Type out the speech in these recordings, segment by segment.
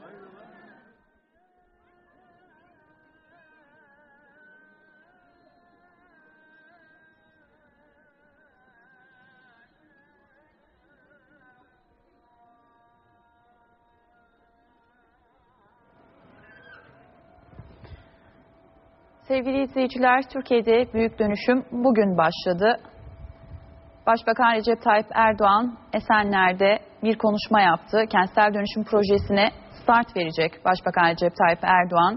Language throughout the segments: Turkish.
Sevgili izleyiciler, Türkiye'de büyük dönüşüm bugün başladı. Başbakan Recep Tayyip Erdoğan Esenler'de bir konuşma yaptı. Kentsel dönüşüm projesine start verecek Başbakan Recep Tayyip Erdoğan.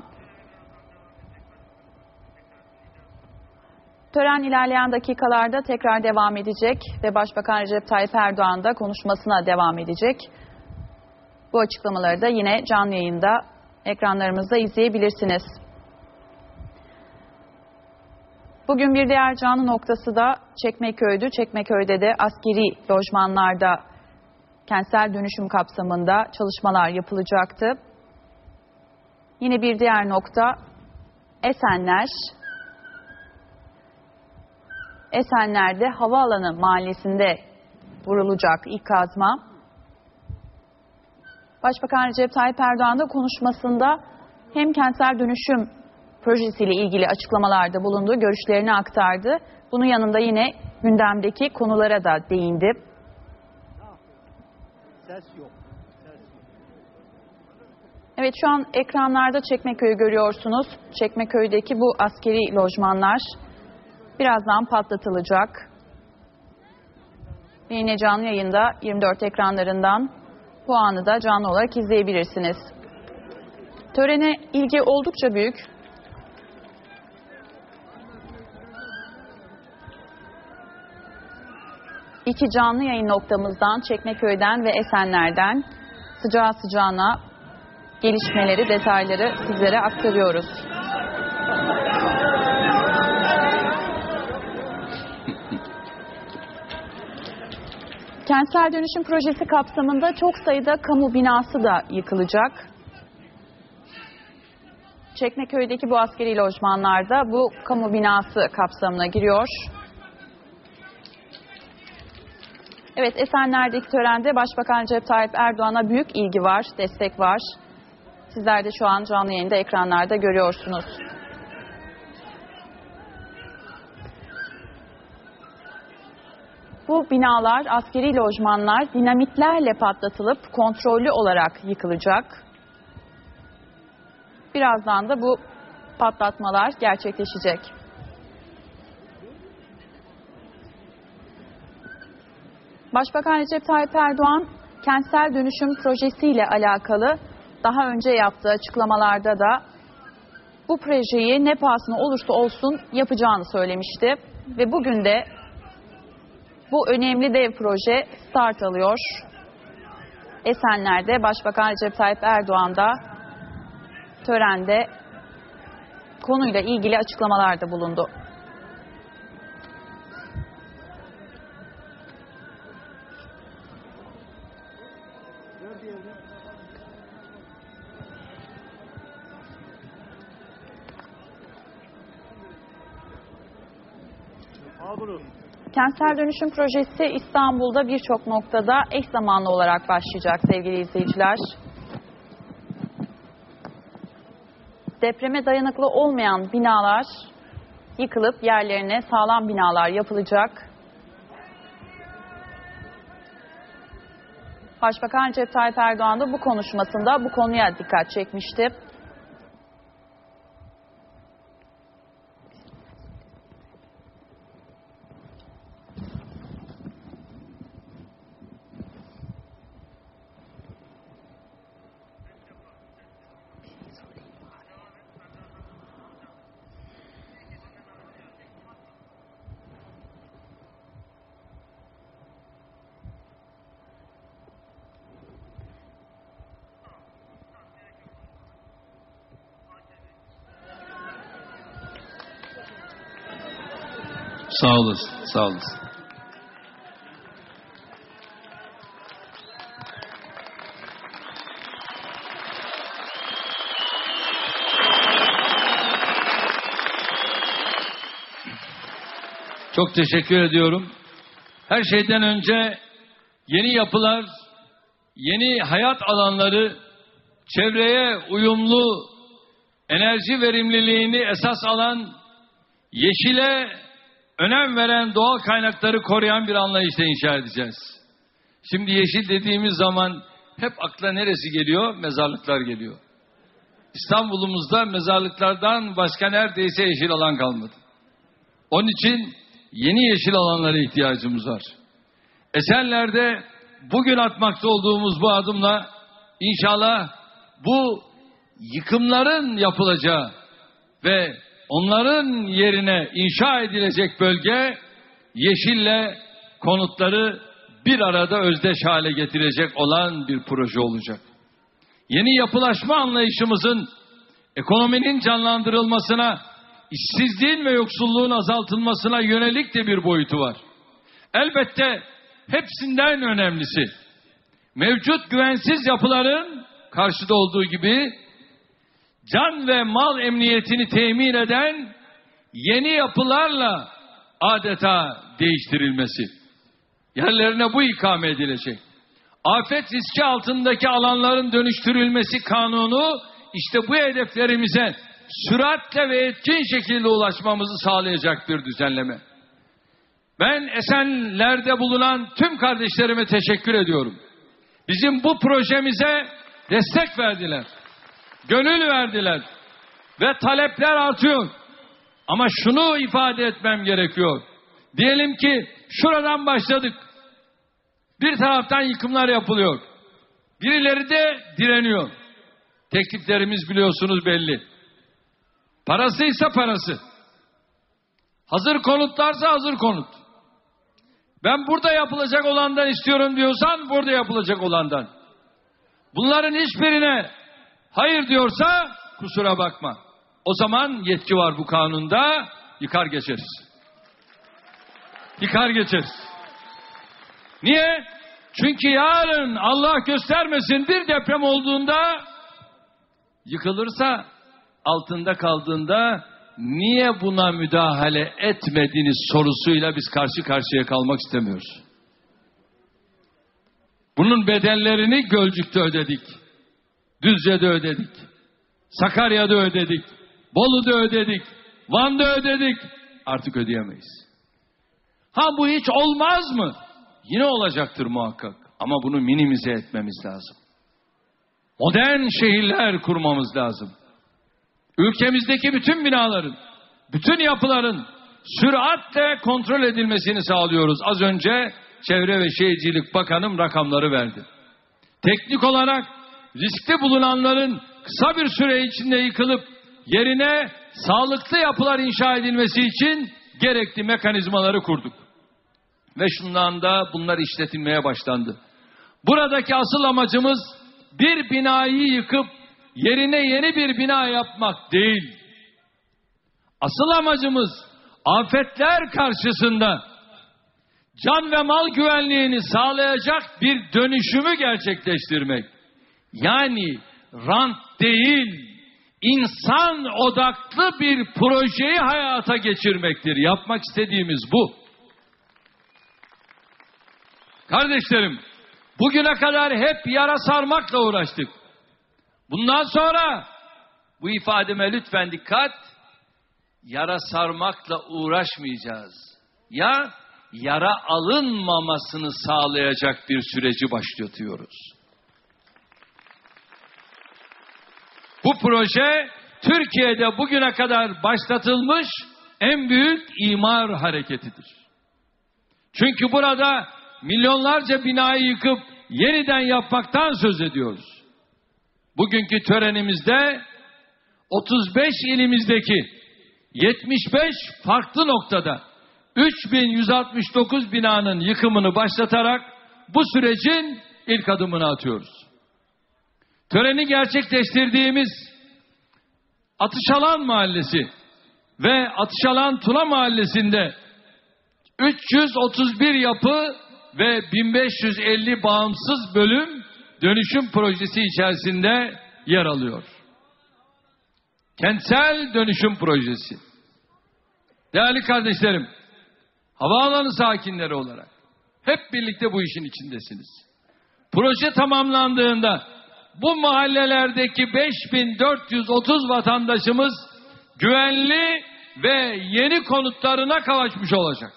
Tören ilerleyen dakikalarda tekrar devam edecek ve Başbakan Recep Tayyip Erdoğan da konuşmasına devam edecek. Bu açıklamaları da yine canlı yayında ekranlarımızda izleyebilirsiniz. Bugün bir diğer canlı noktası da Çekmeköy'dü. Çekmeköy'de de askeri lojmanlarda kentsel dönüşüm kapsamında çalışmalar yapılacaktı. Yine bir diğer nokta Esenler. Esenler'de Havaalanı Mahallesi'nde vurulacak ilk kazma. Başbakan Recep Tayyip Erdoğan da konuşmasında hem kentsel dönüşüm projesiyle ilgili açıklamalarda bulundu, görüşlerini aktardı. Bunun yanında yine gündemdeki konulara da değindi. Evet, şu an ekranlarda Çekmeköy'ü görüyorsunuz. Çekmeköy'deki bu askeri lojmanlar birazdan patlatılacak. Ve yine canlı yayında 24 ekranlarından bu anı da canlı olarak izleyebilirsiniz. Törene ilgi oldukça büyük. İki canlı yayın noktamızdan, Çekmeköy'den ve Esenler'den sıcağı sıcağına gelişmeleri, detayları sizlere aktarıyoruz. Kentsel dönüşüm projesi kapsamında çok sayıda kamu binası da yıkılacak. Çekmeköy'deki bu askeri lojmanlarda bu kamu binası kapsamına giriyor. Evet, Esenler'deki törende Başbakan Recep Tayyip Erdoğan'a büyük ilgi var, destek var. Sizler de şu an canlı yayında ekranlarda görüyorsunuz. Bu binalar, askeri lojmanlar dinamitlerle patlatılıp kontrollü olarak yıkılacak. Birazdan da bu patlatmalar gerçekleşecek. Başbakan Recep Tayyip Erdoğan kentsel dönüşüm projesiyle alakalı daha önce yaptığı açıklamalarda da bu projeyi ne pahasına olursa olsun yapacağını söylemişti. Ve bugün de bu önemli dev proje start alıyor. Esenler'de Başbakan Recep Tayyip Erdoğan da törende konuyla ilgili açıklamalarda bulundu. Kentsel dönüşüm projesi İstanbul'da birçok noktada eş zamanlı olarak başlayacak sevgili izleyiciler. Depreme dayanıklı olmayan binalar yıkılıp yerlerine sağlam binalar yapılacak. Başbakan Recep Tayyip Erdoğan da bu konuşmasında bu konuya dikkat çekmişti. Sağ olasın, sağ olasın. Çok teşekkür ediyorum. Her şeyden önce yeni yapılar, yeni hayat alanları çevreye uyumlu, enerji verimliliğini esas alan, yeşile önem veren, doğal kaynakları koruyan bir anlayışla inşa edeceğiz. Şimdi yeşil dediğimiz zaman hep akla neresi geliyor? Mezarlıklar geliyor. İstanbul'umuzda mezarlıklardan başka neredeyse yeşil alan kalmadı. Onun için yeni yeşil alanlara ihtiyacımız var. Esenler'de bugün atmakta olduğumuz bu adımla inşallah bu yıkımların yapılacağı ve onların yerine inşa edilecek bölge yeşille konutları bir arada özdeş hale getirecek olan bir proje olacak. Yeni yapılaşma anlayışımızın ekonominin canlandırılmasına, işsizliğin ve yoksulluğun azaltılmasına yönelik de bir boyutu var. Elbette hepsinden önemlisi, mevcut güvensiz yapıların karşıda olduğu gibi can ve mal emniyetini temin eden yeni yapılarla adeta değiştirilmesi. Yerlerine bu ikame edilecek. Afet riski altındaki alanların dönüştürülmesi kanunu işte bu hedeflerimize süratle ve etkin şekilde ulaşmamızı sağlayacak bir düzenleme. Ben Esenler'de bulunan tüm kardeşlerime teşekkür ediyorum. Bizim bu projemize destek verdiler. Gönül verdiler. Ve talepler artıyor. Ama şunu ifade etmem gerekiyor. Diyelim ki şuradan başladık. Bir taraftan yıkımlar yapılıyor. Birileri de direniyor. Tekliflerimiz biliyorsunuz belli. Parasıysa parası. Hazır konutlarsa hazır konut. Ben burada yapılacak olandan istiyorum diyorsan burada yapılacak olandan. Bunların hiçbirine hayır diyorsa kusura bakma. O zaman yetki var bu kanunda, yıkar geçeriz. Yıkar geçeriz. Niye? Çünkü yarın Allah göstermesin bir deprem olduğunda yıkılırsa altında kaldığında niye buna müdahale etmediniz sorusuyla biz karşı karşıya kalmak istemiyoruz. Bunun bedellerini Gölcük'te ödedik. Düzce'de ödedik. Sakarya'da ödedik. Bolu'da ödedik. Van'da ödedik. Artık ödeyemeyiz. Ha bu hiç olmaz mı? Yine olacaktır muhakkak. Ama bunu minimize etmemiz lazım. Modern şehirler kurmamız lazım. Ülkemizdeki bütün binaların, bütün yapıların süratle kontrol edilmesini sağlıyoruz. Az önce Çevre ve Şehircilik Bakanım rakamları verdi. Teknik olarak riskli bulunanların kısa bir süre içinde yıkılıp yerine sağlıklı yapılar inşa edilmesi için gerekli mekanizmaları kurduk. Ve şundan da bunlar işletilmeye başlandı. Buradaki asıl amacımız bir binayı yıkıp yerine yeni bir bina yapmak değil. Asıl amacımız afetler karşısında can ve mal güvenliğini sağlayacak bir dönüşümü gerçekleştirmek. Yani rant değil, insan odaklı bir projeyi hayata geçirmektir. Yapmak istediğimiz bu. Kardeşlerim, bugüne kadar hep yara sarmakla uğraştık. Bundan sonra bu ifademe lütfen dikkat, yara sarmakla uğraşmayacağız. Ya yara alınmamasını sağlayacak bir süreci başlatıyoruz. Bu proje Türkiye'de bugüne kadar başlatılmış en büyük imar hareketidir. Çünkü burada milyonlarca binayı yıkıp yeniden yapmaktan söz ediyoruz. Bugünkü törenimizde 35 ilimizdeki 75 farklı noktada 3169 binanın yıkımını başlatarak bu sürecin ilk adımını atıyoruz. Töreni gerçekleştirdiğimiz Atışalan Mahallesi ve Atışalan Tuna Mahallesi'nde 331 yapı ve 1550 bağımsız bölüm dönüşüm projesi içerisinde yer alıyor. Kentsel dönüşüm projesi. Değerli kardeşlerim, havaalanı sakinleri olarak hep birlikte bu işin içindesiniz. Proje tamamlandığında bu mahallelerdeki 5430 vatandaşımız güvenli ve yeni konutlarına kavuşmuş olacak.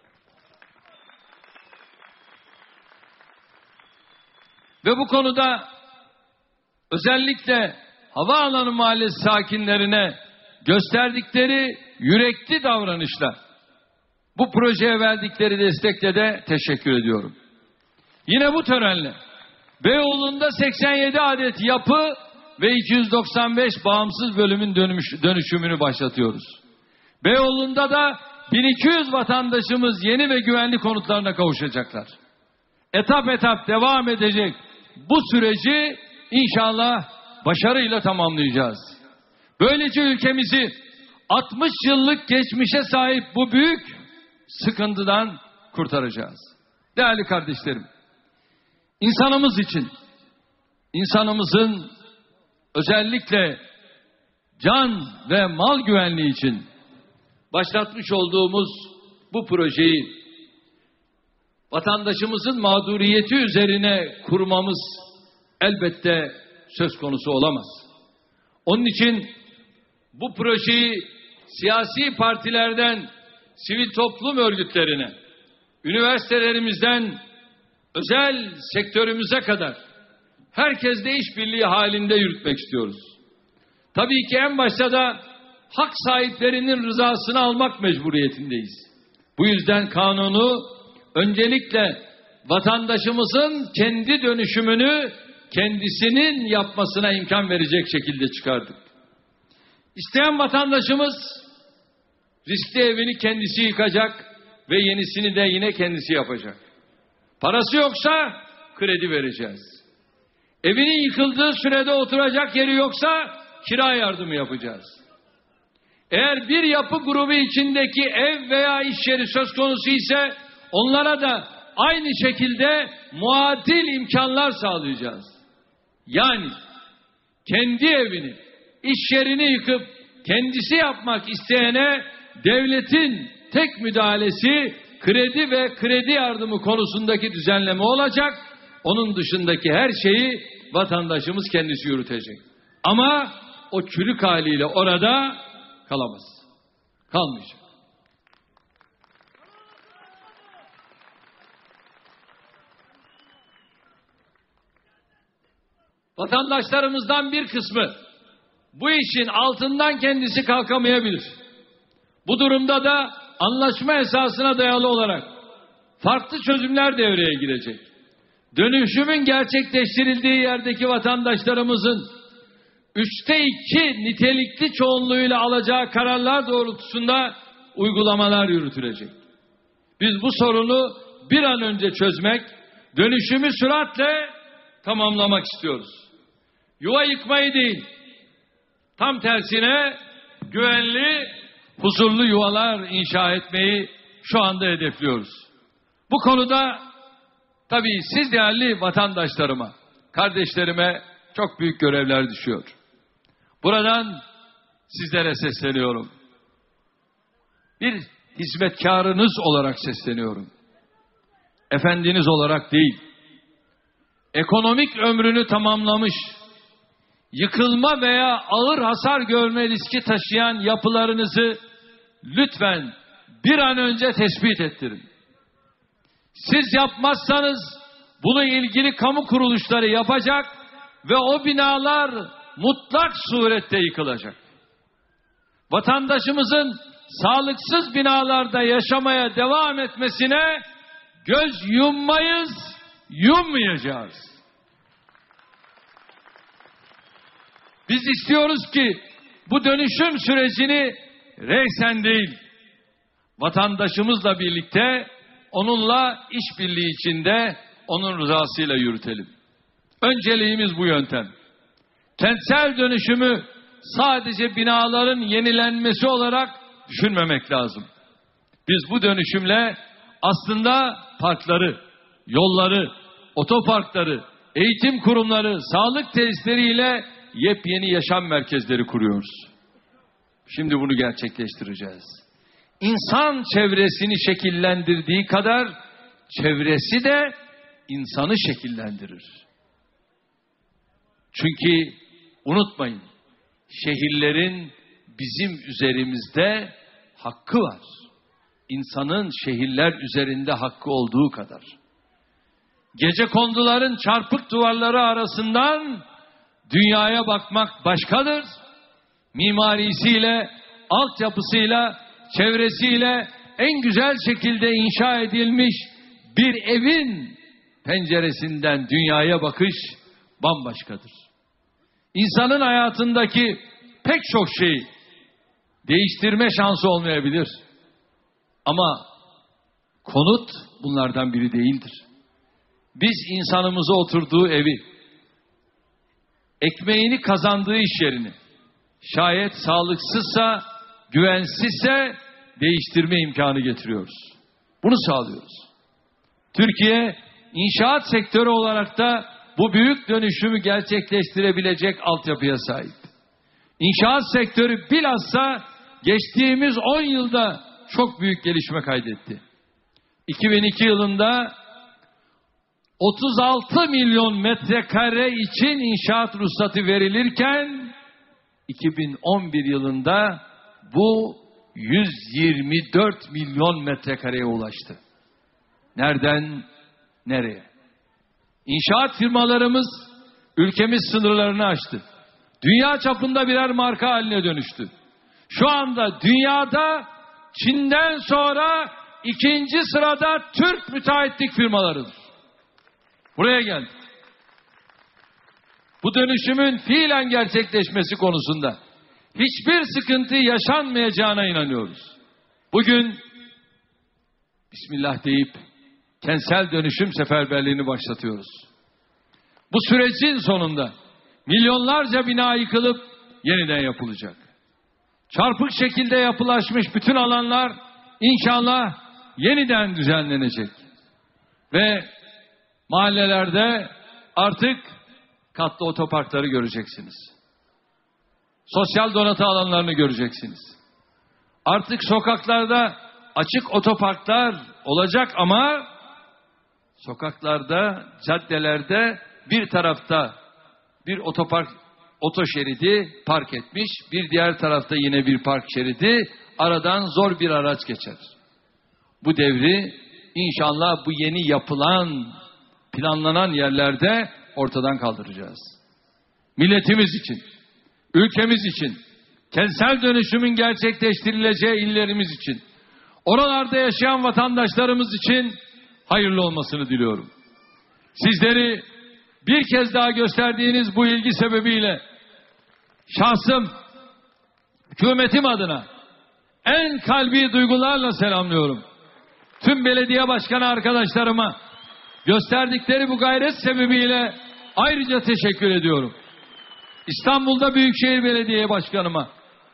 Ve bu konuda özellikle Havaalanı Mahallesi sakinlerine gösterdikleri yürekli davranışla, bu projeye verdikleri destekle de teşekkür ediyorum. Yine bu törenle Beyoğlu'nda 87 adet yapı ve 295 bağımsız bölümün dönüşümünü başlatıyoruz. Beyoğlu'nda da 1200 vatandaşımız yeni ve güvenli konutlarına kavuşacaklar. Etap etap devam edecek bu süreci inşallah başarıyla tamamlayacağız. Böylece ülkemizi 60 yıllık geçmişe sahip bu büyük sıkıntıdan kurtaracağız. Değerli kardeşlerim, insanımız için, insanımızın özellikle can ve mal güvenliği için başlatmış olduğumuz bu projeyi vatandaşımızın mağduriyeti üzerine kurmamız elbette söz konusu olamaz. Onun için bu projeyi siyasi partilerden sivil toplum örgütlerine, üniversitelerimizden özel sektörümüze kadar herkesle işbirliği halinde yürütmek istiyoruz. Tabii ki en başta da hak sahiplerinin rızasını almak mecburiyetindeyiz. Bu yüzden kanunu öncelikle vatandaşımızın kendi dönüşümünü kendisinin yapmasına imkan verecek şekilde çıkardık. İsteyen vatandaşımız riskli evini kendisi yıkacak ve yenisini de yine kendisi yapacak. Parası yoksa kredi vereceğiz. Evinin yıkıldığı sürede oturacak yeri yoksa kira yardımı yapacağız. Eğer bir yapı grubu içindeki ev veya iş yeri söz konusu ise onlara da aynı şekilde muadil imkanlar sağlayacağız. Yani kendi evini, iş yerini yıkıp kendisi yapmak isteyene devletin tek müdahalesi kredi ve kredi yardımı konusundaki düzenleme olacak. Onun dışındaki her şeyi vatandaşımız kendisi yürütecek. Ama o çürük haliyle orada kalamaz. Kalmayacak. Vatandaşlarımızdan bir kısmı bu işin altından kendisi kalkamayabilir. Bu durumda da anlaşma esasına dayalı olarak farklı çözümler devreye girecek. Dönüşümün gerçekleştirildiği yerdeki vatandaşlarımızın 3'te 2 nitelikli çoğunluğuyla alacağı kararlar doğrultusunda uygulamalar yürütülecek. Biz bu sorunu bir an önce çözmek, dönüşümü süratle tamamlamak istiyoruz. Yuva yıkmayı değil, tam tersine güvenli, huzurlu yuvalar inşa etmeyi şu anda hedefliyoruz. Bu konuda tabii siz değerli vatandaşlarıma, kardeşlerime çok büyük görevler düşüyor. Buradan sizlere sesleniyorum. Bir hizmetkarınız olarak sesleniyorum. Efendiniz olarak değil. Ekonomik ömrünü tamamlamış, yıkılma veya ağır hasar görme riski taşıyan yapılarınızı lütfen bir an önce tespit ettirin. Siz yapmazsanız bunu ilgili kamu kuruluşları yapacak ve o binalar mutlak surette yıkılacak. Vatandaşımızın sağlıksız binalarda yaşamaya devam etmesine göz yummayız, yummayacağız. Biz istiyoruz ki bu dönüşüm sürecini reysen değil, vatandaşımızla birlikte onunla işbirliği içinde onun rızasıyla yürütelim. Önceliğimiz bu yöntem. Kentsel dönüşümü sadece binaların yenilenmesi olarak düşünmemek lazım. Biz bu dönüşümle aslında parkları, yolları, otoparkları, eğitim kurumları, sağlık tesisleriyle yepyeni yaşam merkezleri kuruyoruz. Şimdi bunu gerçekleştireceğiz. İnsan çevresini şekillendirdiği kadar çevresi de insanı şekillendirir. Çünkü unutmayın, şehirlerin bizim üzerimizde hakkı var. İnsanın şehirler üzerinde hakkı olduğu kadar. Gecekonduların çarpık duvarları arasından dünyaya bakmak başkadır. Mimarisiyle, altyapısıyla, çevresiyle en güzel şekilde inşa edilmiş bir evin penceresinden dünyaya bakış bambaşkadır. İnsanın hayatındaki pek çok şeyi değiştirme şansı olmayabilir. Ama konut bunlardan biri değildir. Biz insanımıza oturduğu evi, ekmeğini kazandığı iş yerini, şayet sağlıksızsa, güvensizse değiştirme imkanı getiriyoruz. Bunu sağlıyoruz. Türkiye inşaat sektörü olarak da bu büyük dönüşümü gerçekleştirebilecek altyapıya sahip. İnşaat sektörü bilhassa geçtiğimiz 10 yılda çok büyük gelişme kaydetti. 2002 yılında 36 milyon metrekare için inşaat ruhsatı verilirken 2011 yılında bu 124 milyon metrekareye ulaştı. Nereden nereye? İnşaat firmalarımız ülkemiz sınırlarını aştı. Dünya çapında birer marka haline dönüştü. Şu anda dünyada Çin'den sonra ikinci sırada Türk müteahhitlik firmalarıdır. Buraya geldik. Bu dönüşümün fiilen gerçekleşmesi konusunda hiçbir sıkıntı yaşanmayacağına inanıyoruz. Bugün Bismillah deyip kentsel dönüşüm seferberliğini başlatıyoruz. Bu sürecin sonunda milyonlarca bina yıkılıp yeniden yapılacak. Çarpık şekilde yapılaşmış bütün alanlar inşallah yeniden düzenlenecek. Ve mahallelerde artık katlı otoparkları göreceksiniz. Sosyal donatı alanlarını göreceksiniz. Artık sokaklarda açık otoparklar olacak ama sokaklarda, caddelerde bir tarafta bir otoşeridi park etmiş, bir diğer tarafta yine bir park şeridi, aradan zor bir araç geçer. Bu devri inşallah bu yeni yapılan, planlanan yerlerde ortadan kaldıracağız. Milletimiz için, ülkemiz için, kentsel dönüşümün gerçekleştirileceği illerimiz için, oralarda yaşayan vatandaşlarımız için hayırlı olmasını diliyorum. Sizleri bir kez daha gösterdiğiniz bu ilgi sebebiyle şahsım, hükümetim adına en kalbi duygularla selamlıyorum. Tüm belediye başkanı arkadaşlarıma gösterdikleri bu gayret sebebiyle ayrıca teşekkür ediyorum. İstanbul'da Büyükşehir Belediye Başkanıma,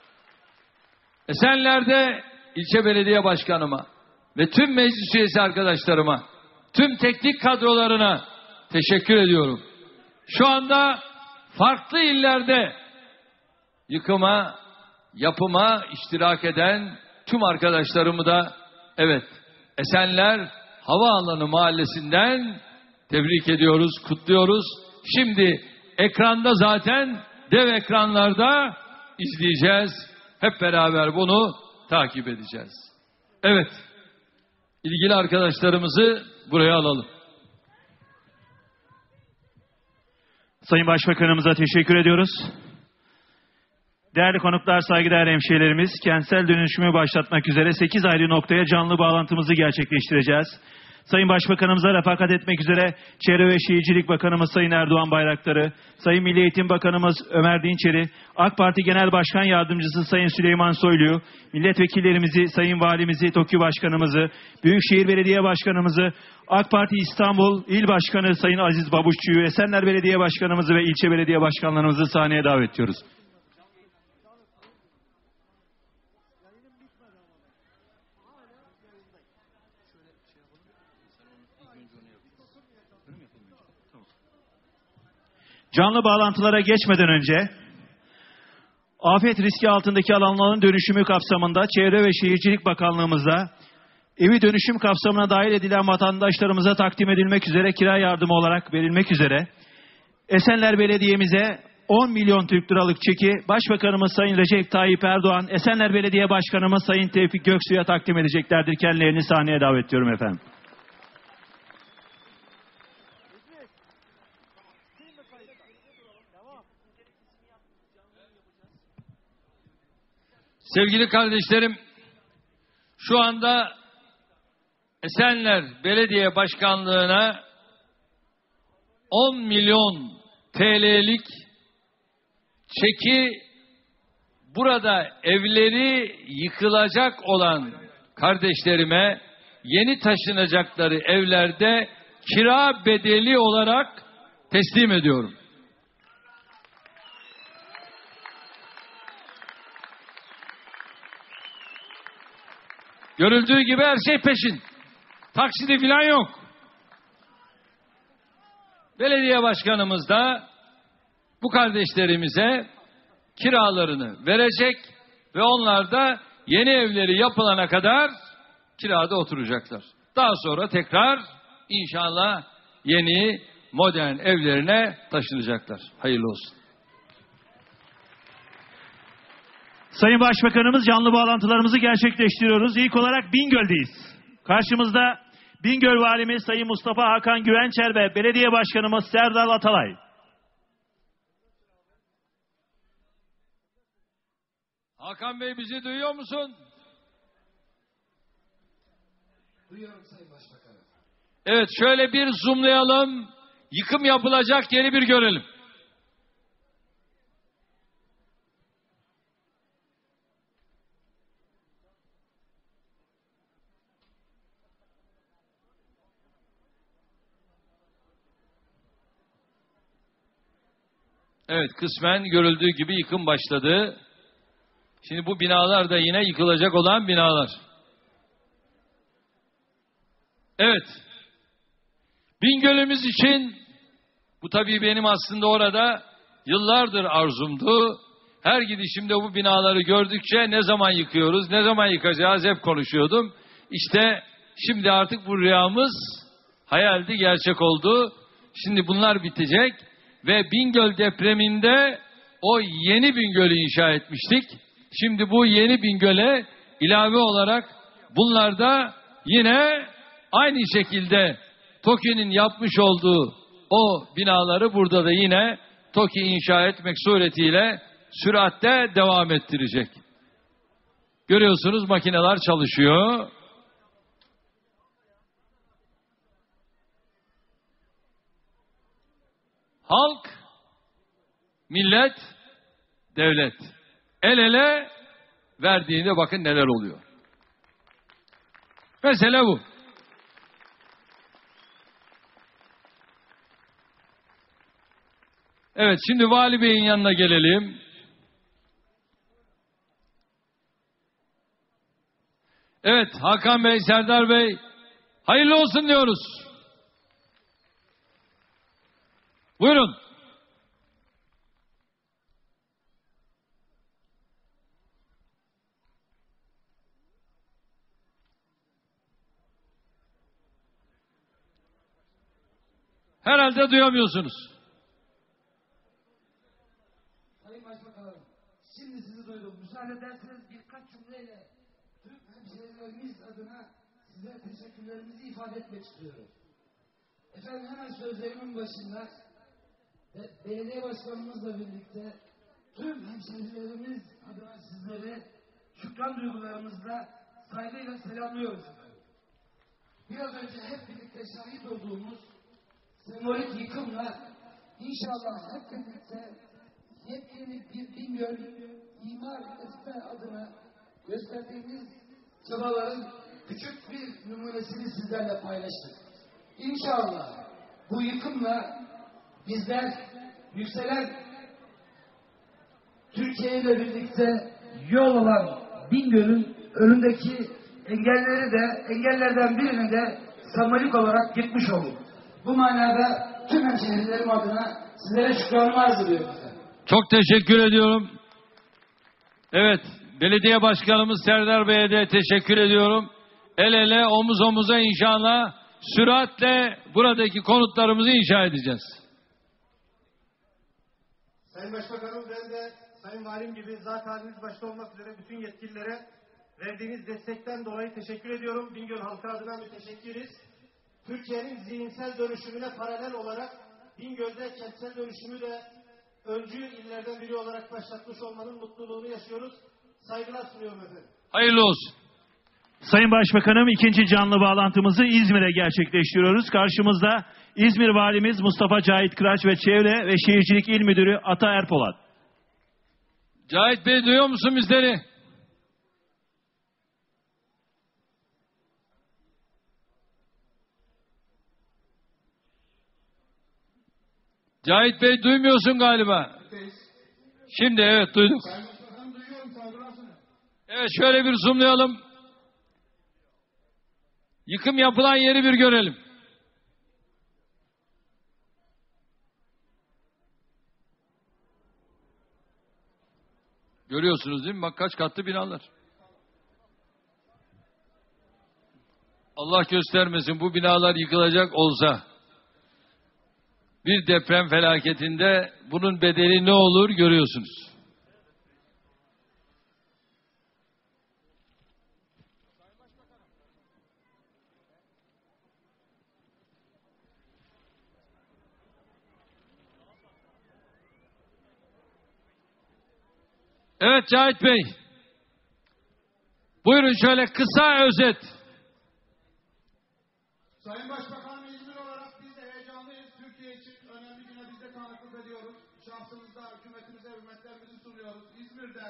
Esenler'de ilçe belediye başkanıma ve tüm meclis üyesi arkadaşlarıma, tüm teknik kadrolarına teşekkür ediyorum. Şu anda farklı illerde yıkıma, yapıma iştirak eden tüm arkadaşlarımı da evet Esenler Havaalanı Mahallesi'nden tebrik ediyoruz, kutluyoruz. Şimdi ekranda zaten dev ekranlarda izleyeceğiz. Hep beraber bunu takip edeceğiz. Evet, ilgili arkadaşlarımızı buraya alalım. Sayın Başbakanımıza teşekkür ediyoruz. Değerli konuklar, saygıdeğer hemşehrilerimiz, kentsel dönüşümü başlatmak üzere 8 ayrı noktaya canlı bağlantımızı gerçekleştireceğiz. Sayın Başbakanımıza refakat etmek üzere Çevre ve Şehircilik Bakanımız Sayın Erdoğan Bayraktarı, Sayın Milli Eğitim Bakanımız Ömer Dinçeri, AK Parti Genel Başkan Yardımcısı Sayın Süleyman Soylu'yu, milletvekillerimizi, Sayın Valimizi, TOKİ Başkanımızı, Büyükşehir Belediye Başkanımızı, AK Parti İstanbul İl Başkanı Sayın Aziz Babuşçu'yu, Esenler Belediye Başkanımızı ve ilçe belediye başkanlarımızı sahneye davet ediyoruz. Canlı bağlantılara geçmeden önce afet riski altındaki alanların dönüşümü kapsamında Çevre ve Şehircilik Bakanlığımızda evi dönüşüm kapsamına dahil edilen vatandaşlarımıza takdim edilmek üzere kira yardımı olarak verilmek üzere Esenler Belediye'mize 10 milyon Türk liralık çeki Başbakanımız Sayın Recep Tayyip Erdoğan, Esenler Belediye Başkanımız Sayın Tevfik Göksu'ya takdim edeceklerdir. Kendilerini sahneye davet ediyorum efendim. Sevgili kardeşlerim, şu anda Esenler Belediye Başkanlığı'na 10 milyon TL'lik çeki burada evleri yıkılacak olan kardeşlerime yeni taşınacakları evlerde kira bedeli olarak teslim ediyorum. Görüldüğü gibi her şey peşin. Taksidi falan yok. Belediye başkanımız da bu kardeşlerimize kiralarını verecek ve onlar da yeni evleri yapılana kadar kirada oturacaklar. Daha sonra tekrar inşallah yeni modern evlerine taşınacaklar. Hayırlı olsun. Sayın Başbakanımız, canlı bağlantılarımızı gerçekleştiriyoruz. İlk olarak Bingöl'deyiz. Karşımızda Bingöl Valimiz Sayın Mustafa Hakan Güvençer ve Belediye Başkanımız Serdal Atalay. Hakan Bey, bizi duyuyor musun? Duyuyorum Sayın Başbakanım. Evet, şöyle bir zoomlayalım. Yıkım yapılacak yeri bir görelim. Evet, kısmen görüldüğü gibi yıkım başladı. Şimdi bu binalar da yine yıkılacak olan binalar. Evet. Bingöl'ümüz için bu tabii benim aslında orada yıllardır arzumdu. Her gidişimde bu binaları gördükçe ne zaman yıkıyoruz, ne zaman yıkacağız hep konuşuyordum. İşte şimdi artık bu rüyamız hayaldi, gerçek oldu. Şimdi bunlar bitecek ve Bingöl depreminde o yeni Bingöl'ü inşa etmiştik. Şimdi bu yeni Bingöl'e ilave olarak bunlar da yine aynı şekilde TOKİ'nin yapmış olduğu o binaları burada da yine TOKİ inşa etmek suretiyle süratle devam ettirecek. Görüyorsunuz, makineler çalışıyor. Halk, millet, devlet el ele verdiğinde bakın neler oluyor. Mesele bu. Evet, şimdi Vali Bey'in yanına gelelim. Evet, Hakan Bey, Serdar Bey, hayırlı olsun diyoruz. Buyurun. Herhalde duyamıyorsunuz. Sayın Başbakanım, şimdi sizi duydum. Müsaade ederseniz birkaç cümleyle Türk hemşehrilerimiz adına size teşekkürlerimizi ifade etmek istiyorum. Efendim, hemen sözlerimin başında belediye başkanımızla birlikte tüm hemşehrilerimiz adına sizlere şükran duygularımızla saygıyla selamlıyoruz efendim. Biraz önce hep birlikte şahit olduğumuz sembolik yıkımla inşallah hep birlikte yepyeni bir Bingöl imar etme adına gösterdiğimiz çabaların küçük bir numunesini sizlerle paylaştık. İnşallah bu yıkımla bizler yükselen Türkiye ile birlikte yol olan Bingöl'ün önündeki engellerden birini de sembolik olarak yıkmış olduk. Bu manada tüm hemşehrilerim adına sizlere şükranımı arz ediyorum. Çok teşekkür ediyorum. Evet, belediye başkanımız Serdar Bey'e de teşekkür ediyorum. El ele, omuz omuza inşallah süratle buradaki konutlarımızı inşa edeceğiz. Sayın Başbakanım, ben de Sayın Valim gibi zat haliniz başta olmak üzere bütün yetkililere verdiğiniz destekten dolayı teşekkür ediyorum. Bingöl halkı adına müteşekkiriz. Türkiye'nin zihinsel dönüşümüne paralel olarak Bingöl'de kentsel dönüşümü de öncü illerden biri olarak başlatmış olmanın mutluluğunu yaşıyoruz. Saygılar sunuyorum efendim. Hayırlı olsun. Sayın Başbakanım, ikinci canlı bağlantımızı İzmir'e gerçekleştiriyoruz. Karşımızda İzmir Valimiz Mustafa Cahit Kıraç ve Çevre ve Şehircilik İl Müdürü Ata Erpolat. Cahit Bey, duyuyor musun bizleri? Cahit Bey, duymuyorsun galiba. Şimdi evet, duyduk. Evet, şöyle bir zoomlayalım. Yıkım yapılan yeri bir görelim. Görüyorsunuz değil mi? Bak kaç katlı binalar. Allah göstermesin, bu binalar yıkılacak olsa bir deprem felaketinde bunun bedeli ne olur görüyorsunuz. Evet Cahit Bey. Buyurun, şöyle kısa özet. Sayın Başbakanım, İzmir olarak biz de heyecanlıyız. Türkiye için önemli güne biz de tanıklık ediyoruz. Şahsımızda hükümetimize hürmetlerimizi sunuyoruz. İzmir'de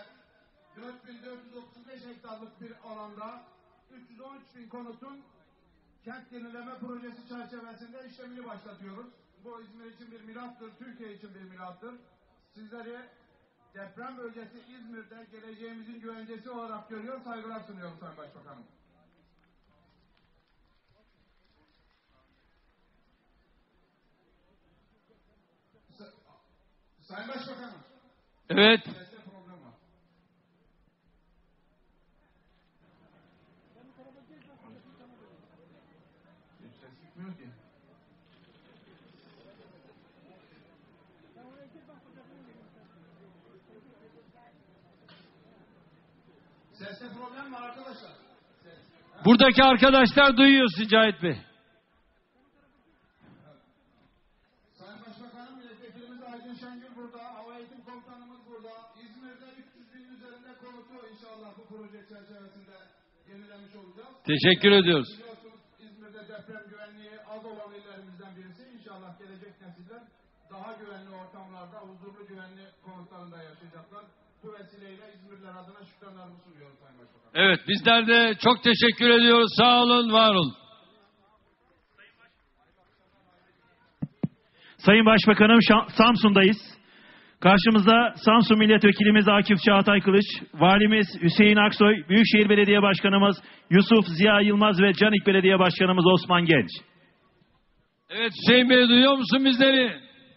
4.435 hektarlık bir alanda 313.000 konutun kent yenileme projesi çerçevesinde işlemini başlatıyoruz. Bu İzmir için bir mirattır, Türkiye için bir mirattır. Sizleri deprem bölgesi İzmir'de geleceğimizin güvencesi olarak görüyor, saygılar sunuyorum Sayın Başbakanım. Sayın Başbakanım. Evet. Seste problem var. Ses gitmiyor ki. Seste problem var arkadaşlar. Buradaki arkadaşlar duyuyor Cahit Bey. Sayın Başbakanım, milletvekilimiz Aydın Şengül burada, Hava Eğitim Komutanımız burada. İzmir'de 300.000 üzerinde konutu inşallah bu proje çerçevesinde yenilemiş olacağız. Teşekkür ediyoruz. Biliyorsunuz İzmir'de deprem güvenliği az olan illerimizden birisi. İnşallah gelecek nesiller daha güvenli ortamlarda, huzurlu güvenli konutlarında yaşayacaklar. Bu vesileyle İzmirliler adına şükranlarımı sunuyorum Sayın Başbakanım. Evet, bizler de çok teşekkür ediyoruz. Sağ olun, var olun. Sayın Başbakanım, Samsun'dayız. Karşımızda Samsun Milletvekilimiz Akif Çağatay Kılıç, Valimiz Hüseyin Aksoy, Büyükşehir Belediye Başkanımız Yusuf Ziya Yılmaz ve Canik Belediye Başkanımız Osman Genç. Evet Hüseyin Bey, duyuyor musun bizleri?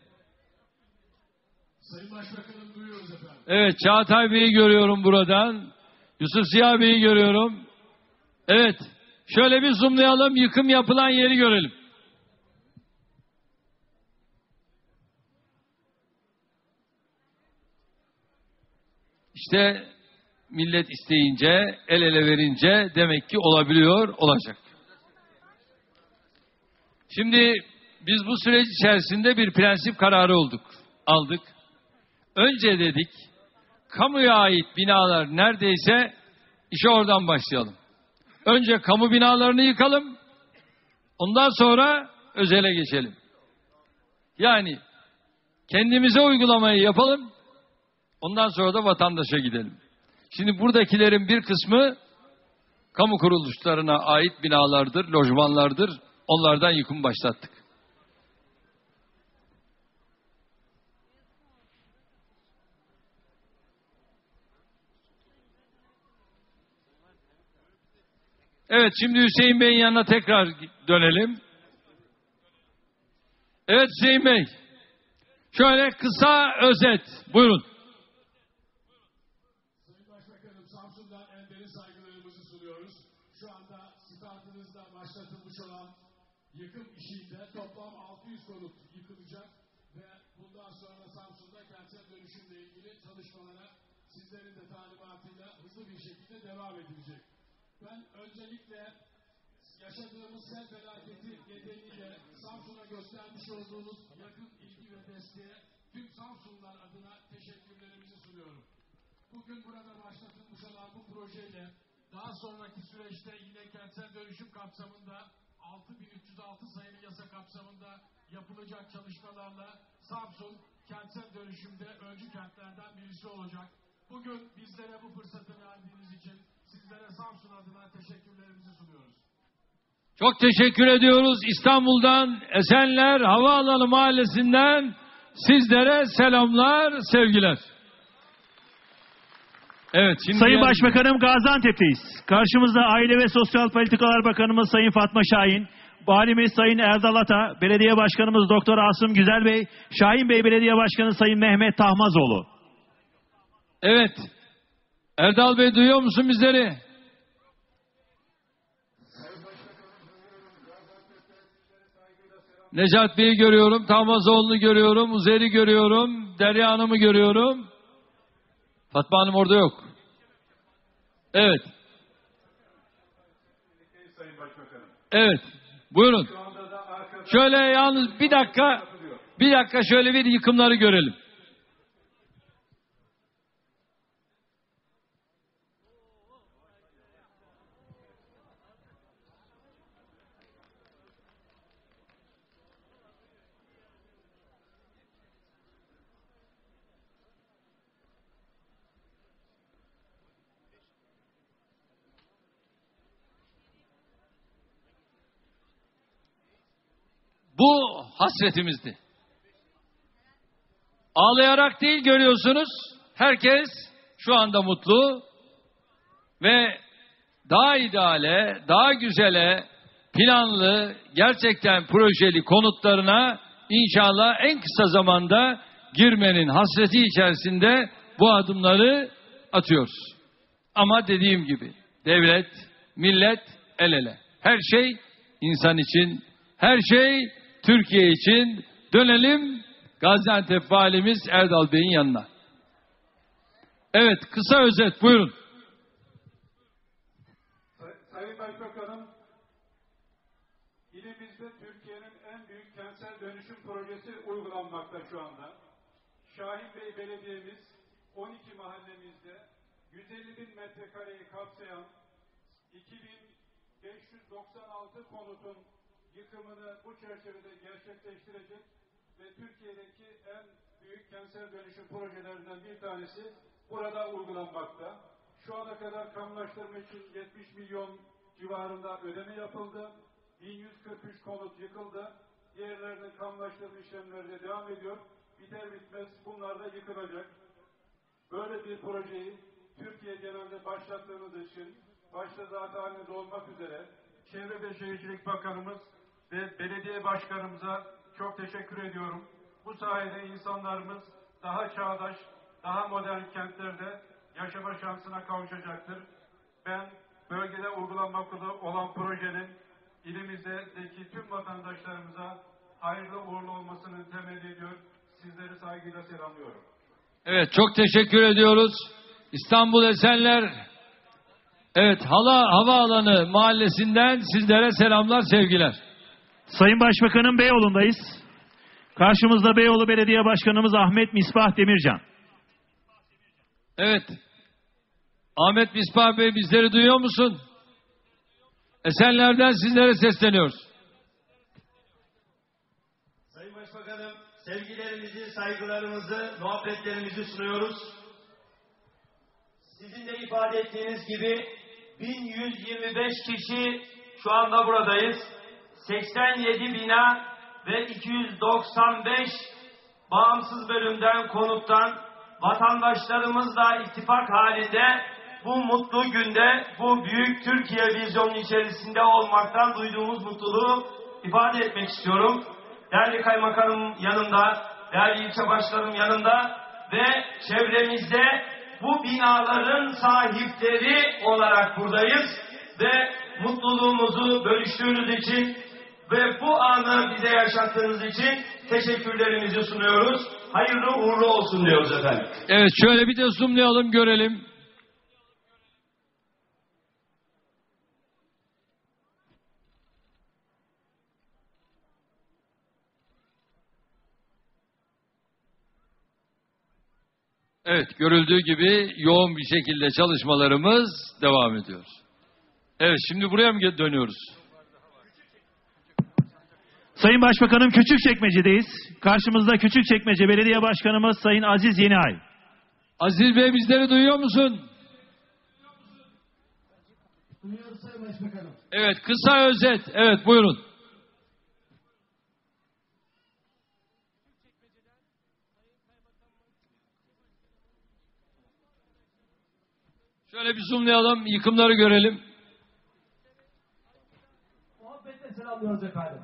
Sayın Başbakanım, duyuyoruz efendim. Evet, Çağatay Bey'i görüyorum buradan. Yusuf Ziya Bey'i görüyorum. Evet, şöyle bir zoomlayalım, yıkım yapılan yeri görelim. İşte millet isteyince, el ele verince demek ki olabiliyor, olacak. Şimdi biz bu süreç içerisinde bir prensip kararı aldık. Önce dedik, kamuya ait binalar neredeyse işe oradan başlayalım. Önce kamu binalarını yıkalım, ondan sonra özele geçelim. Yani kendimize uygulamayı yapalım, ondan sonra da vatandaşa gidelim. Şimdi buradakilerin bir kısmı kamu kuruluşlarına ait binalardır, lojmanlardır. Onlardan yıkım başlattık. Evet, şimdi Hüseyin Bey'in yanına tekrar dönelim. Evet Hüseyin Bey, şöyle kısa özet, buyurun. Sayın Başbakanım, Samsun'dan en derin saygılarımızı sunuyoruz. Şu anda startınızda başlatılmış olan yıkım işinde toplam 600 konut yıkılacak. ve bundan sonra Samsun'da kentsel dönüşümle ilgili çalışmalara sizlerin de talimatıyla hızlı bir şekilde devam edilecek. Ben öncelikle yaşadığımız sel felaketi nedeniyle Samsun'a göstermiş olduğunuz yakın ilgi ve desteğe tüm Samsunlular adına teşekkürlerimizi sunuyorum. Bugün burada başlatılmış olan bu projeyle daha sonraki süreçte yine kentsel dönüşüm kapsamında 6306 sayılı yasa kapsamında yapılacak çalışmalarla Samsun kentsel dönüşümde öncü kentlerden birisi olacak. Bugün bizlere bu fırsatı verdiğiniz için sizlere Samsun adına teşekkürlerimizi sunuyoruz. Çok teşekkür ediyoruz. İstanbul'dan Esenler Havaalanı Mahallesi'nden sizlere selamlar, sevgiler. Evet, şimdi Sayın Başbakanım, Gaziantep'teyiz. Karşımızda Aile ve Sosyal Politikalar Bakanımız Sayın Fatma Şahin, Valimiz Sayın Erdal Ata, Belediye Başkanımız Doktor Asım Güzel Bey, Şahin Bey Belediye Başkanı Sayın Mehmet Tahmazoğlu. Evet. Erdal Bey, duyuyor musun bizleri? Necat Bey'i görüyorum, Tahmazoğlu'nu görüyorum, Uzer'i görüyorum, Derya Hanım'ı görüyorum. Fatma Hanım orada yok. Evet. Evet. Buyurun. Şöyle yalnız bir dakika şöyle bir yıkımları görelim. Bu hasretimizdi. Ağlayarak değil, görüyorsunuz. Herkes şu anda mutlu ve daha ideale, daha güzele, planlı, gerçekten projeli konutlarına inşallah en kısa zamanda girmenin hasreti içerisinde bu adımları atıyoruz. Ama dediğim gibi devlet, millet el ele. Her şey insan için, her şey Türkiye için. Dönelim Gaziantep Valimiz Erdal Bey'in yanına. Evet, kısa özet buyurun. Sayın Başbakanım, ilimizde Türkiye'nin en büyük kentsel dönüşüm projesi uygulanmakta şu anda. Şahin Bey Belediye'miz 12 mahallemizde 150 bin metrekareyi kapsayan 2596 konutun yıkımını bu çerçevede gerçekleştirecek ve Türkiye'deki en büyük kentsel dönüşüm projelerinden bir tanesi burada uygulanmakta. Şu ana kadar kamulaştırma için 70 milyon civarında ödeme yapıldı. 1143 konut yıkıldı. Diğerlerinin kamulaştırma işlemleri de devam ediyor. Biter bitmez bunlar da yıkılacak. Böyle bir projeyi Türkiye genelinde başlattığınız için başta zaten halinde olmak üzere Çevre ve Şehircilik Bakanımız ve belediye başkanımıza çok teşekkür ediyorum. Bu sayede insanlarımız daha çağdaş, daha modern kentlerde yaşama şansına kavuşacaktır. Ben bölgede uygulanmakta olan projenin ilimizdeki tüm vatandaşlarımıza hayırlı uğurlu olmasını temenni ediyor. Sizleri saygıyla selamlıyorum. Evet, çok teşekkür ediyoruz. İstanbul Esenler, evet, Havaalanı Mahallesi'nden sizlere selamlar, sevgiler. Sayın Başbakanım, Beyoğlu'ndayız. Karşımızda Beyoğlu Belediye Başkanımız Ahmet Misbah Demircan. Evet. Ahmet Misbah Bey, bizleri duyuyor musun? Esenler'den sizlere sesleniyoruz. Sayın Başbakanım, sevgilerimizi, saygılarımızı, muhabbetlerimizi sunuyoruz. Sizin de ifade ettiğiniz gibi 1125 kişi şu anda buradayız. 87 bina ve 295 bağımsız bölümden, konuttan vatandaşlarımızla ittifak halinde bu mutlu günde, bu büyük Türkiye vizyonu içerisinde olmaktan duyduğumuz mutluluğu ifade etmek istiyorum. Değerli kaymakamım yanında, değerli ilçe başkanım yanında ve çevremizde bu binaların sahipleri olarak buradayız ve mutluluğumuzu bölüştüğünüz için ve bu anı bize yaşattığınız için teşekkürlerimizi sunuyoruz. Hayırlı uğurlu olsun diyoruz efendim. Evet, şöyle bir de zoomlayalım görelim. Evet, görüldüğü gibi yoğun bir şekilde çalışmalarımız devam ediyor. Evet, şimdi buraya mı dönüyoruz? Sayın Başbakanım, Küçükçekmece'deyiz. Karşımızda Küçükçekmece Belediye Başkanımız Sayın Aziz Yeniay. Aziz Bey, bizleri duyuyor musun? Duyuyoruz Sayın Başbakanım. Evet, kısa özet. Evet, buyurun. Şöyle bir zoomlayalım, yıkımları görelim. Muhabbetle selamlıyoruz efendim.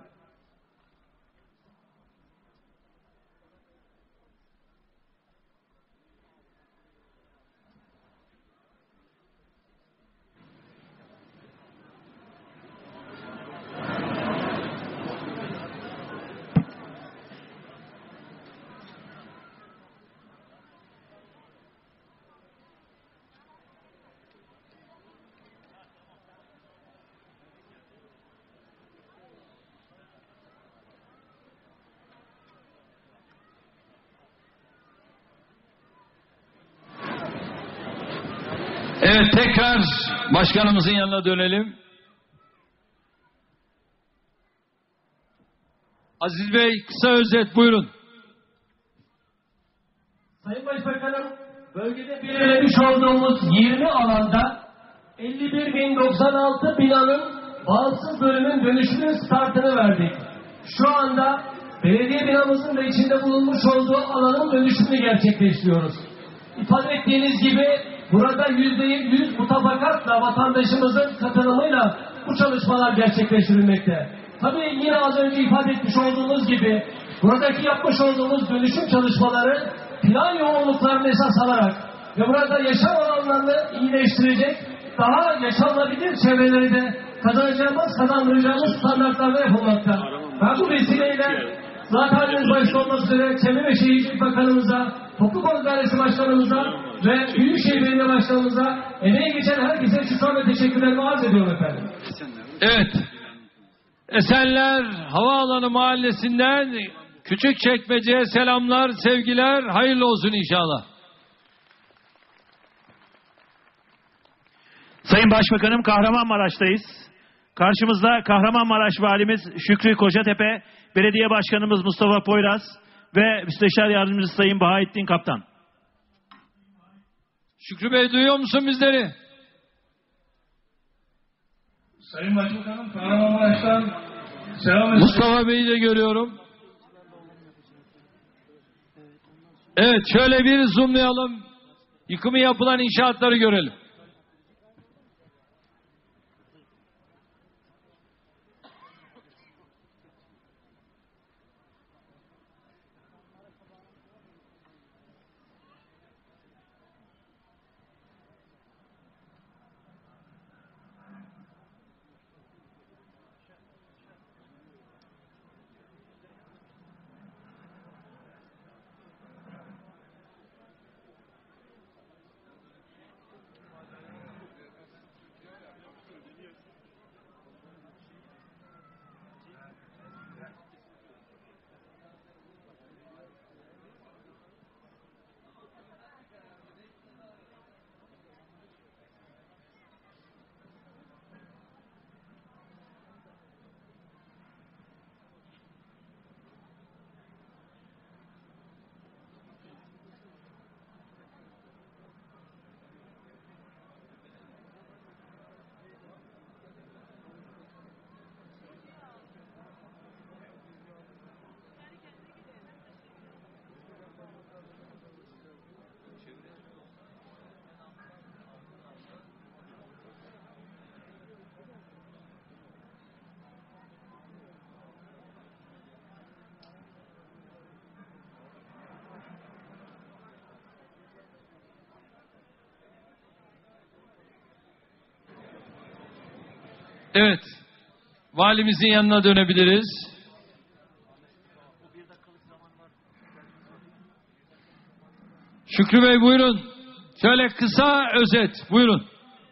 Evet, tekrar başkanımızın yanına dönelim. Aziz Bey, kısa özet buyurun. Sayın Başbakanım, bölgede belirlemiş olduğumuz 20 alanda 51.096 binanın bağımsız bölümün dönüşümün startını verdik. Şu anda belediye binamızın da içinde bulunmuş olduğu alanın dönüşümünü gerçekleştiriyoruz. İfade ettiğiniz gibi burada %100 mutabakatla vatandaşımızın katılımıyla bu çalışmalar gerçekleştirilmekte. Tabii yine az önce ifade etmiş olduğunuz gibi buradaki yapmış olduğumuz dönüşüm çalışmaları plan yoğunluklarını esas alarak ve burada yaşam alanlarını iyileştirecek, daha yaşanılabilir çevreleri de kazandıracağımız standartlarda yapılmakta. Ben bu vesileyle zaten başta olmak üzere Çevre ve Şehircilik Bakanımıza, Toplu Konut Dairesi Başkanımıza ve Büyükşehir Belediye Başkanımıza emeği geçen herkese şükran ve teşekkürlerimi arz ediyorum efendim. Evet. Esenler Havaalanı Mahallesi'nden Küçükçekmece'ye selamlar, sevgiler, hayırlı olsun inşallah. Sayın Başbakanım, Kahramanmaraş'tayız. Karşımızda Kahramanmaraş Valimiz Şükrü Kocatepe, Belediye Başkanımız Mustafa Poyraz ve Müsteşar Yardımcısı Sayın Bahattin Kaptan. Şükrü Bey, duyuyor musun bizleri? Sayın Başbakanım, Kahramanmaraş'tan selam. Mustafa Bey'i de görüyorum. Evet, şöyle bir zoomlayalım. Yıkımı yapılan inşaatları görelim. Evet. valimizin yanına dönebiliriz. Şükrü Bey buyurun. Şöyle kısa özet buyurun.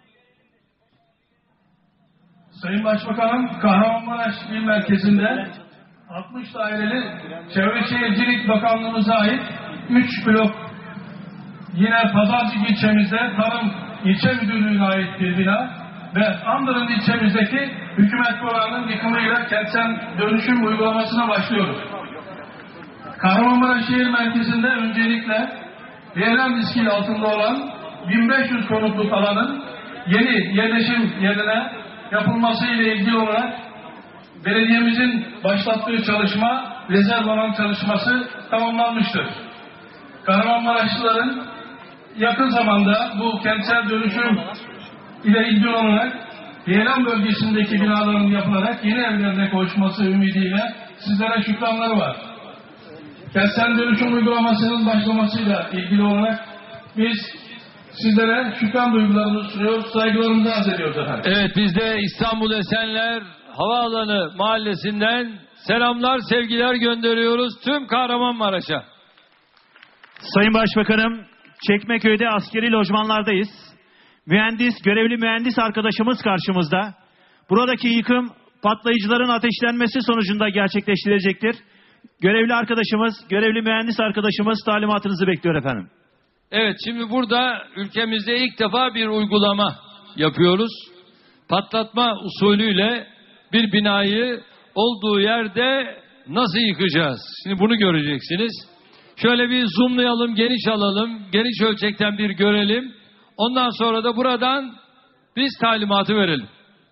Sayın Başbakanım, Kahramanmaraş İl Merkezi'nde 60 daireli Çevre Şehircilik Bakanlığımıza ait 3 blok, yine Pazarcık ilçemizde Tarım İlçe Müdürlüğü'ne ait bir bina ve Andırın ilçemizdeki hükümet konağının yıkımıyla kentsel dönüşüm uygulamasına başlıyoruz. Kahramanmaraş Şehir Merkezi'nde öncelikle deprem riski altında olan 1500 konutluk alanın yeni yerleşim yerine yapılması ile ilgili olarak belediyemizin başlattığı çalışma, rezerv alan çalışması tamamlanmıştır. Kahramanmaraşlıların yakın zamanda bu kentsel dönüşüm ile ilgili olarak Yeğlen bölgesindeki binaların yapılarak yeni evlerine kavuşması ümidiyle sizlere şükranları var. Kentsel dönüşüm uygulamasının başlamasıyla ilgili olarak biz sizlere şükran duygularımızı sunuyoruz, saygılarımızı arz ediyoruz efendim. Evet, biz de İstanbul Esenler Havaalanı Mahallesi'nden selamlar, sevgiler gönderiyoruz tüm Kahramanmaraş'a. Sayın Başbakanım, Çekmeköy'de askeri lojmanlardayız. Görevli mühendis arkadaşımız karşımızda. Buradaki yıkım patlayıcıların ateşlenmesi sonucunda gerçekleştirilecektir. Görevli mühendis arkadaşımız talimatınızı bekliyor efendim. Evet, şimdi burada ülkemizde ilk defa bir uygulama yapıyoruz. Patlatma usulüyle bir binayı olduğu yerde nasıl yıkacağız? Şimdi bunu göreceksiniz. Şöyle bir zoomlayalım, geniş alalım, geniş ölçekten bir görelim. Ondan sonra da buradan biz talimatı verelim.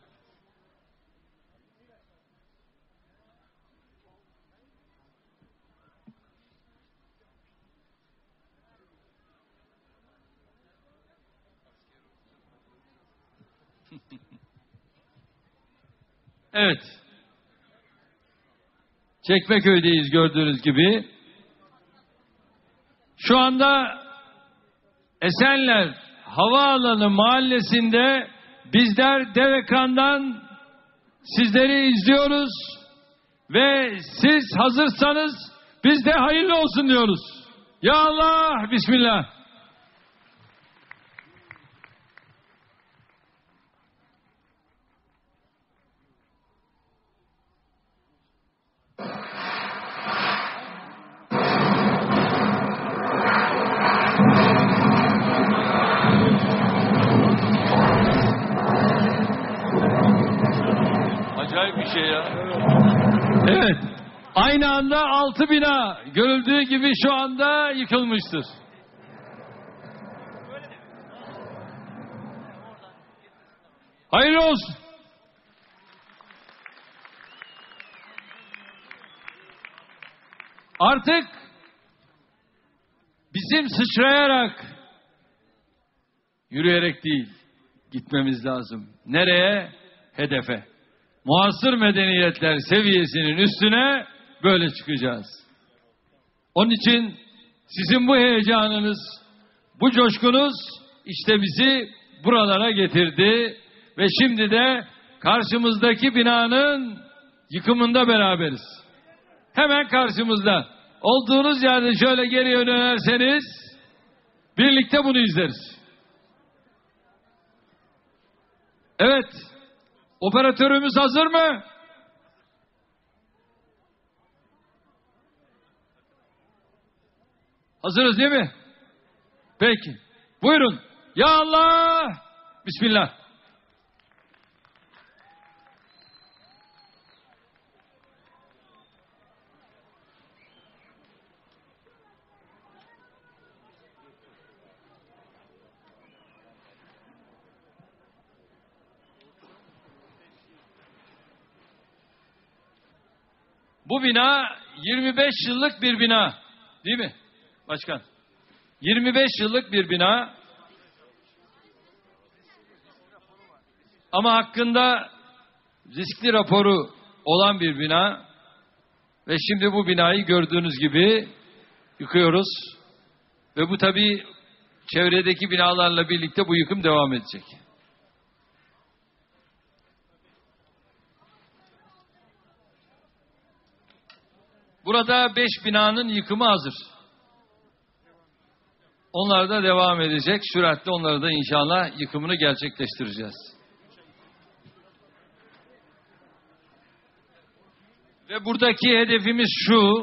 Evet. Çekmeköy'deyiz gördüğünüz gibi. Şu anda Esenler Havaalanı Mahallesi'nde bizler dev ekrandan sizleri izliyoruz ve siz hazırsanız biz de hayırlı olsun diyoruz. Ya Allah, Bismillah. Acayip bir şey ya. Evet. Aynı anda 6 bina görüldüğü gibi şu anda yıkılmıştır. Hayırlı olsun. Artık bizim sıçrayarak, yürüyerek değil, gitmemiz lazım. Nereye? Hedefe. Muasır medeniyetler seviyesinin üstüne böyle çıkacağız. Onun için sizin bu heyecanınız, bu coşkunuz işte bizi buralara getirdi ve şimdi de karşımızdaki binanın yıkımında beraberiz. Hemen karşımızda. Olduğunuz yerde şöyle geriye dönerseniz birlikte bunu izleriz. Evet. Operatörümüz hazır mı? Hazırız değil mi? Peki. Buyurun. Ya Allah! Bismillah. Bu bina 25 yıllık bir bina. Değil mi başkan? 25 yıllık bir bina. Ama hakkında riskli raporu olan bir bina. Ve şimdi bu binayı gördüğünüz gibi yıkıyoruz. Ve bu tabii çevredeki binalarla birlikte bu yıkım devam edecek. Burada 5 binanın yıkımı hazır. Onlar da devam edecek. Süratle onları da inşallah yıkımını gerçekleştireceğiz. Ve buradaki hedefimiz şu: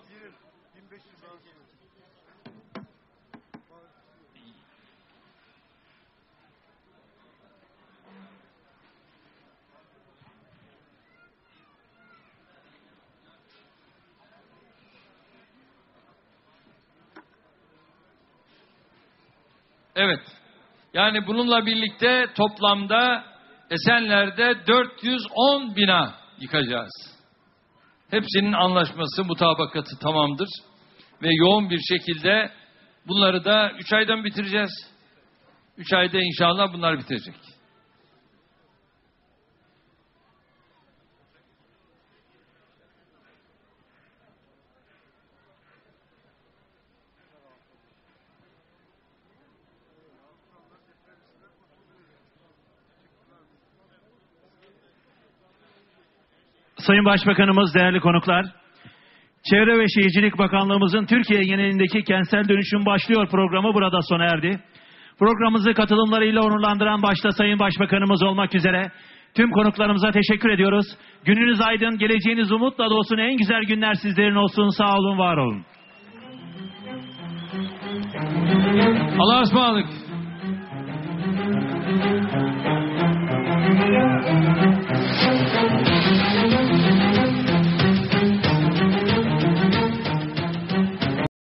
evet. Yani bununla birlikte toplamda Esenler'de 410 bina yıkacağız. Hepsinin anlaşması, mutabakatı tamamdır. Ve yoğun bir şekilde bunları da 3 aydan bitireceğiz. 3 ayda inşallah bunlar bitecek. Sayın Başbakanımız, değerli konuklar, Çevre ve Şehircilik Bakanlığımızın Türkiye genelindeki Kentsel Dönüşüm Başlıyor programı burada sona erdi. Programımızı katılımlarıyla onurlandıran başta Sayın Başbakanımız olmak üzere tüm konuklarımıza teşekkür ediyoruz. Gününüz aydın, geleceğiniz umutla dolsun, en güzel günler sizlerin olsun. Sağ olun, var olun. Allah'a ısmarladık.